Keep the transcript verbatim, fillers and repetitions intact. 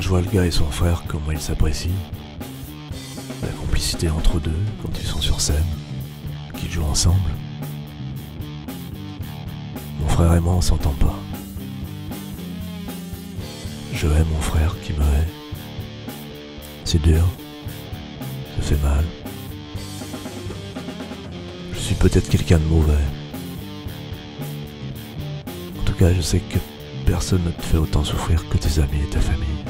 je vois le gars et son frère, comment ils s'apprécient. La complicité entre eux deux quand ils sont sur scène, qu'ils jouent ensemble. Mon frère et moi on s'entend pas. Je hais mon frère qui me hait. C'est dur, ça fait mal. Je suis peut-être quelqu'un de mauvais. En tout cas, je sais que personne ne te fait autant souffrir que tes amis et ta famille.